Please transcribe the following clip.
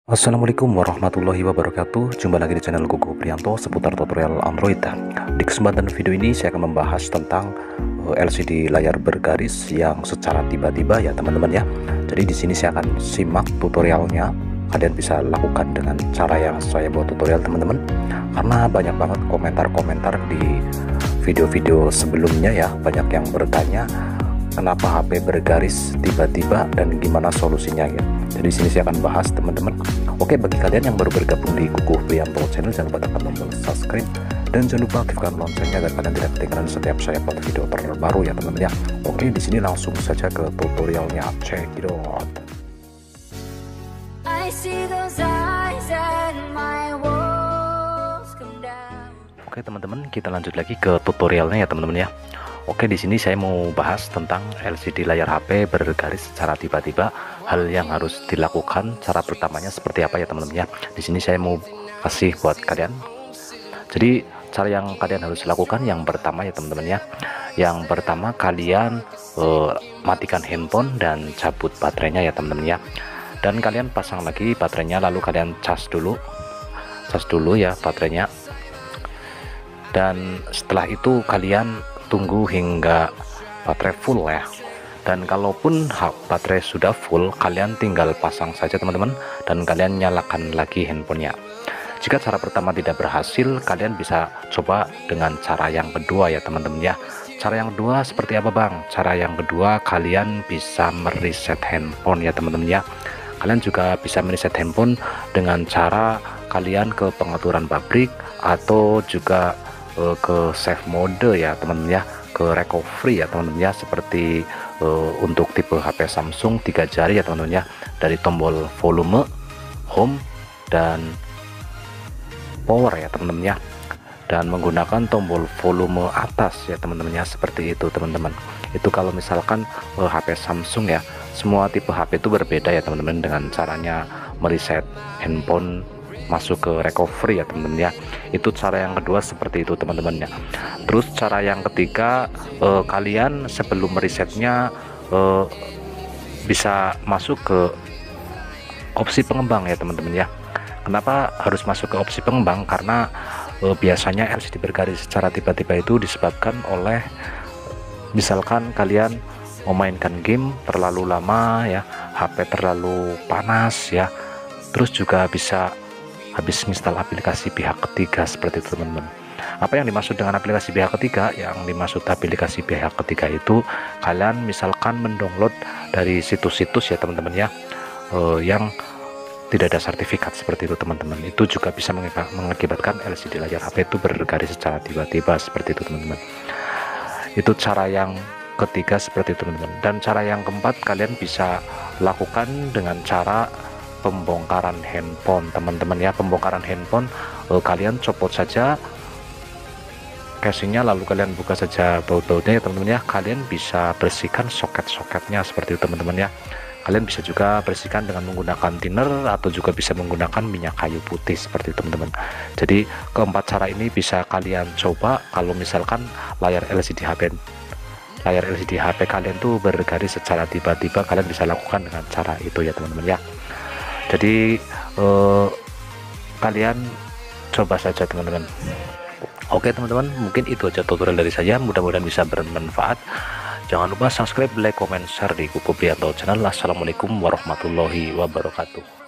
Assalamualaikum warahmatullahi wabarakatuh. Jumpa lagi di channel Gogo Prianto seputar tutorial Android. Di kesempatan video ini saya akan membahas tentang LCD layar bergaris yang secara tiba-tiba ya teman-teman ya. Jadi di sini saya akan simak tutorialnya. Kalian bisa lakukan dengan cara yang saya buat tutorial teman-teman. Karena banyak banget komentar-komentar di video-video sebelumnya ya, banyak yang bertanya kenapa HP bergaris tiba-tiba dan gimana solusinya ya. Jadi sini saya akan bahas teman-teman. Oke, bagi kalian yang baru bergabung di Gogo Prianto channel, jangan lupa tekan tombol subscribe dan jangan lupa aktifkan loncengnya agar kalian tidak ketinggalan setiap saya upload video terbaru ya teman-teman ya. Oke, di sini langsung saja ke tutorialnya. Check it out. Oke teman-teman, kita lanjut lagi ke tutorialnya ya teman-teman ya. Oke, di sini saya mau bahas tentang LCD layar HP bergaris secara tiba-tiba. Hal yang harus dilakukan, cara pertamanya seperti apa ya teman-teman ya. Di sini saya mau kasih buat kalian. Jadi cara yang kalian harus lakukan yang pertama ya teman-teman ya. Yang pertama kalian matikan handphone dan cabut baterainya ya teman-teman ya. Dan kalian pasang lagi baterainya, lalu kalian cas dulu ya baterainya. Dan setelah itu kalian tunggu hingga baterai full ya. Dan kalaupun baterai sudah full, kalian tinggal pasang saja teman-teman, dan kalian nyalakan lagi handphonenya. Jika cara pertama tidak berhasil, kalian bisa coba dengan cara yang kedua ya teman-teman ya. Cara yang kedua seperti apa bang? Cara yang kedua, kalian bisa mereset handphone ya teman-teman ya. Kalian juga bisa mereset handphone dengan cara kalian ke pengaturan pabrik, atau juga ke save mode ya teman-teman ya, ke recovery ya teman-teman ya, seperti untuk tipe HP Samsung 3 jari ya teman-teman ya, dari tombol volume, home, dan power ya teman-teman ya, dan menggunakan tombol volume atas ya teman-teman ya, seperti itu teman-teman. Itu kalau misalkan HP Samsung ya. Semua tipe HP itu berbeda ya teman-teman dengan caranya mereset handphone masuk ke recovery ya teman-teman ya. Itu cara yang kedua seperti itu teman-teman ya. Terus cara yang ketiga, kalian sebelum meresetnya bisa masuk ke opsi pengembang ya teman-teman ya. Kenapa harus masuk ke opsi pengembang? Karena biasanya LCD bergaris secara tiba-tiba itu disebabkan oleh misalkan kalian memainkan game terlalu lama ya, HP terlalu panas ya, terus juga bisa habis install aplikasi pihak ketiga seperti itu teman-teman. Apa yang dimaksud dengan aplikasi pihak ketiga? Yang dimaksud aplikasi pihak ketiga itu kalian misalkan mendownload dari situs-situs ya teman-teman ya, yang tidak ada sertifikat seperti itu teman-teman. Itu juga bisa mengakibatkan LCD layar HP itu bergaris secara tiba-tiba seperti itu teman-teman. Itu cara yang ketiga seperti itu teman-teman. Dan cara yang keempat, kalian bisa lakukan dengan cara pembongkaran handphone teman-teman ya. Pembongkaran handphone, kalian copot saja casingnya, lalu kalian buka saja baut-bautnya ya teman-teman ya. Kalian bisa bersihkan soket-soketnya seperti itu teman-teman ya. Kalian bisa juga bersihkan dengan menggunakan thinner, atau juga bisa menggunakan minyak kayu putih seperti itu teman-teman. Jadi keempat cara ini bisa kalian coba kalau misalkan layar LCD HP kalian tuh bergaris secara tiba-tiba. Kalian bisa lakukan dengan cara itu ya teman-teman ya. Jadi kalian coba saja teman-teman. Oke teman-teman, mungkin itu aja tutorial dari saya, mudah-mudahan bisa bermanfaat. Jangan lupa subscribe, like, comment, share di Gogo Prianto channel. Assalamualaikum warahmatullahi wabarakatuh.